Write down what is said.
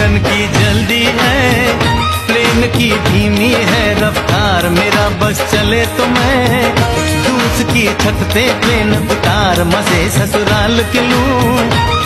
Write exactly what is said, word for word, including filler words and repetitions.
उड़न की जल्दी है, प्लेन की धीमी है रफ्तार, मेरा बस चले तो मैं दूस की छत पे प्लेन उतार, मजे ससुराल के लूं